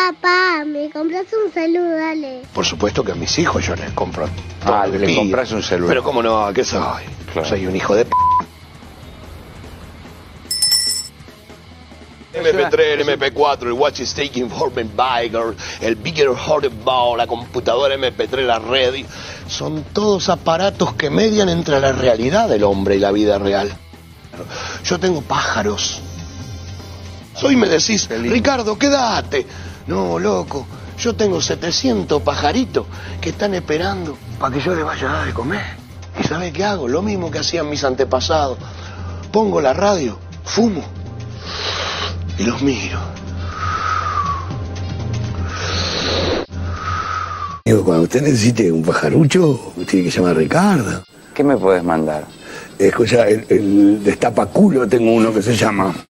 Papá, ¿me compras un celular? Dale. Por supuesto que a mis hijos yo les compro todo lo que le pidan. compras un celular. Pero cómo no, ¿qué soy? Claro. Soy un hijo de p***. MP3, el MP4, el Watch is Taking Formen Biker, el Bigger Hot Ball, la computadora MP3, la red, son todos aparatos que median entre la realidad del hombre y la vida real. Yo tengo pájaros. Hoy me decís, Ricardo, quédate. No, loco, yo tengo 700 pajaritos que están esperando para que yo les vaya a dar de comer. ¿Y sabés qué hago? Lo mismo que hacían mis antepasados. Pongo la radio, fumo y los miro. Digo, cuando usted necesite un pajarucho, tiene que llamar a Ricardo. ¿Qué me puedes mandar? Escucha, el destapaculo tengo uno que se llama.